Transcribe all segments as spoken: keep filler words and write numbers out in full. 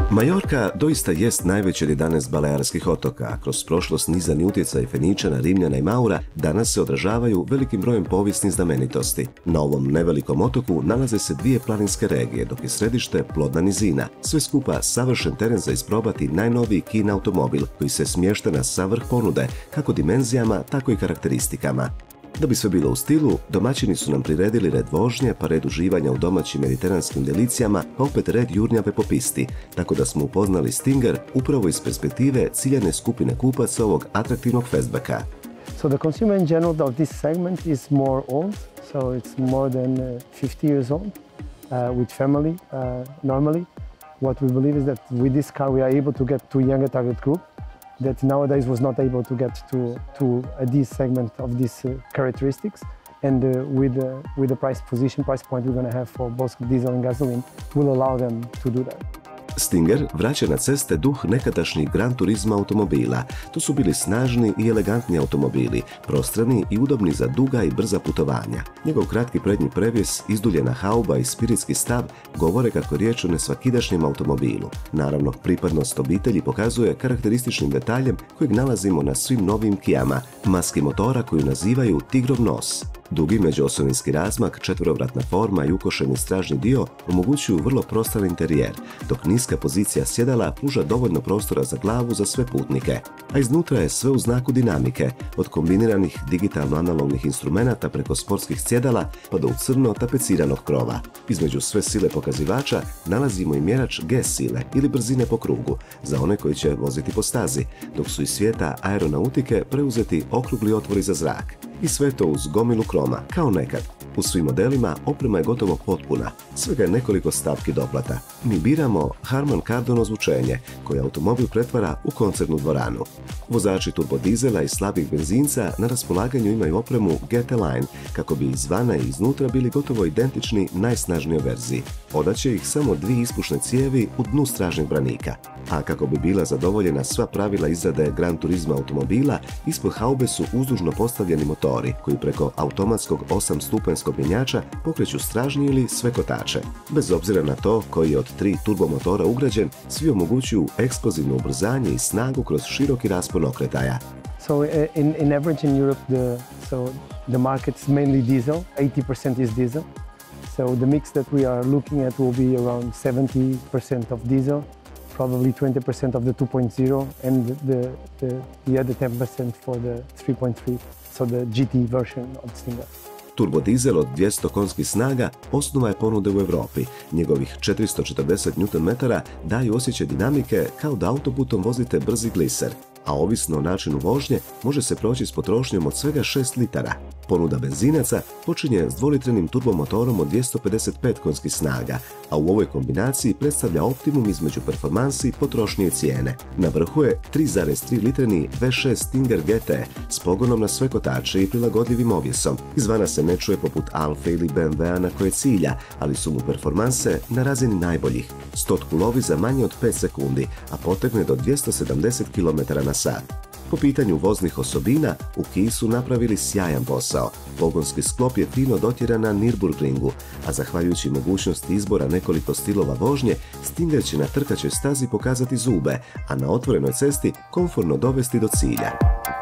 Majorka doista jest najveći od jedanaest balearskih otoka, a kroz prošlost nizani utjecaj Feničana, Rimljana i Maura danas se odražavaju velikim brojem povijesnih znamenitosti. Na ovom nevelikom otoku nalaze se dvije planinske regije, dok je središte plodna nizina. Sve skupa savršen teren za isprobati najnoviji Kina automobil koji se smješta na savrh ponude, kako dimenzijama, tako i karakteristikama. Da bi sve bilo u stilu, domaćini su nam priredili red vožnje, pa red uživanja u domaćim mediteranskim delicijama, pa opet red jurnjave po pisti, tako da smo upoznali Stinger upravo iz perspektive ciljane skupine kupaca ovog atraktivnog fastbacka. So the consumer in general of this segment is more old, so it's more than uh, fifty years old, uh, with family uh, normally. What we believe is that with this car we are able to get to younger target group that nowadays was not able to get to, to uh, this segment of these uh, characteristics. And uh, with, uh, with the price position, price point we're going to have for both diesel and gasoline will allow them to do that. Stinger vraća na ceste duh nekadašnjih Gran Turismo automobila. To su bili snažni i elegantni automobili, prostrani i udobni za duga i brza putovanja. Njegov kratki prednji previs, izduljena hauba i spiritski stav govore kako je riječ o nesvakidašnjem automobilu. Naravno, pripadnost obitelji pokazuje karakterističnim detaljem kojeg nalazimo na svim novim Kijama, maski motora koju nazivaju tigrov nos. Dugi međuosovinski razmak, četverovratna forma i ukošeni stražnji dio omogućuju vrlo prostran interijer, dok niska pozicija sjedala pruža dovoljno prostora za glavu za sve putnike. A iznutra je sve u znaku dinamike, od kombiniranih digitalno-analognih instrumenata preko sportskih sjedala pa do u crno tapeciranog krova. Između sve sile pokazivača nalazimo i mjerač G sile ili brzine po krugu, za one koji će voziti po stazi, dok su iz svijeta aeronautike preuzeti okrugli otvori za zrak. I sve to uz gomilu kroma, kao nekad. U svim modelima oprema je gotovo potpuna, svega je nekoliko stavki doplata. Mi biramo Harman Kardon ozvučenje, koje automobil pretvara u koncertnu dvoranu. Vozači turbodizela i slabih benzinca na raspolaganju imaju opremu G T Line, kako bi izvana i iznutra bili gotovo identični najsnažnijoj verziji. Odaće ih samo dvije ispušne cijevi u dnu stražnjeg branika. A kako bi bila zadovoljena sva pravila izrade Gran Turismo automobila, ispod haube su uzdužno postavljeni motori, koji preko automatskog osamstupanjskog mjenjača pokreću stražnji ili sve kotače. Bez obzira na to koji je od tri turbomotora ugrađen, svi omogućuju eksplozivno ubrzanje i snagu kroz široki raspon okretaja. So in, in average in Europe, the, so the market is mainly diesel, eighty percent is diesel. So the mix that we are looking at will be around seventy percent of diesel, probably twenty percent of the two point oh and the, the, the other ten percent for the three point three, so the G T version of Stinger. Turbodizel od dvjesto konjskih snaga osnova je ponude u Europi. Njegovih četiristo četrdeset newton metara daju osjećaj dinamike kao da autoputom vozite brzi gliser, a ovisno o načinu vožnje može se proći s potrošnjom od svega šest litara. Ponuda benzinaca počinje s dvolitrenim turbomotorom od dvjesto pedeset pet konjskih snaga, a u ovoj kombinaciji predstavlja optimum između performansi, potrošnje i cijene. Na vrhu je tri zarez tri litreni V šest Stinger G T s pogonom na sve kotače i prilagodljivim ovjesom. Izvana se ne čuje poput Alfa ili B M W-a na koje cilja, ali su mu performanse na razini najboljih. Stotku lovi za manje od pet sekundi, a potegne do dvjesto sedamdeset kilometara na sat. Po pitanju voznih osobina, u Kiji su napravili sjajan posao. Pogonski sklop je fino dotjeran na Nürburgringu, a zahvaljujući mogućnosti izbora nekoliko stilova vožnje, Stinger će na trkaćoj stazi pokazati zube, a na otvorenoj cesti komforno dovesti do cilja.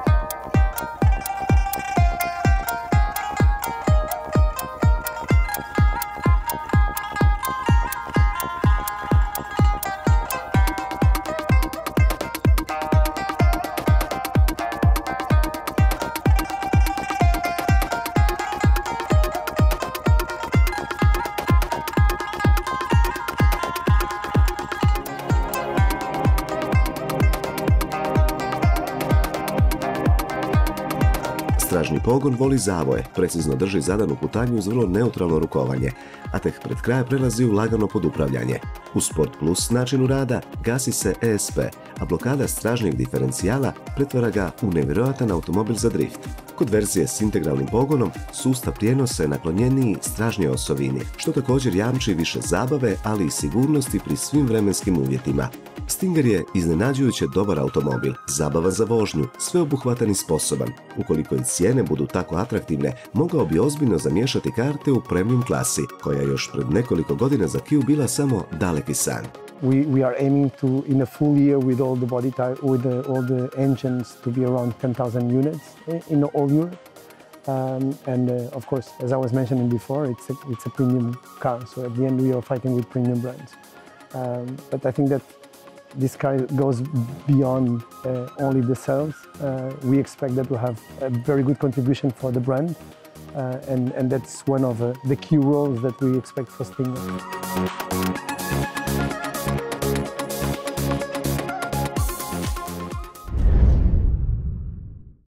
Stražni pogon voli zavoje, precizno drži zadanu putanju uz vrlo neutralno rukovanje, a tek pred kraj prelazi u lagano podupravljanje. U Sport Plus načinu rada gasi se E S P, a blokada stražnjeg diferencijala pretvara ga u nevjerojatan automobil za drift. Kod verzije s integralnim pogonom sustav prijenosa je naklonjeniji stražnjoj osovini, što također jamči više zabave, ali i sigurnosti pri svim vremenskim uvjetima. Stinger je iznenađujuće dobar automobil, zabavan za vožnju, sveobuhvatan i sposoban. Ukoliko i cijene budu tako atraktivne, mogao bi ozbiljno zamiješati karte u premium klasi, koja je još pred nekoliko godina za Kiju bila samo daleki san. We, we are aiming to, in a full year with all the body type, with the, all the engines, to be around ten thousand units in all Europe. Um, and uh, of course, as I was mentioning before, it's a, it's a premium car. So at the end, we are fighting with premium brands. Um, but I think that this car goes beyond uh, only the sales. Uh, we expect that to have a very good contribution for the brand. Uh, and, and that's one of uh, the key roles that we expect for Stinger.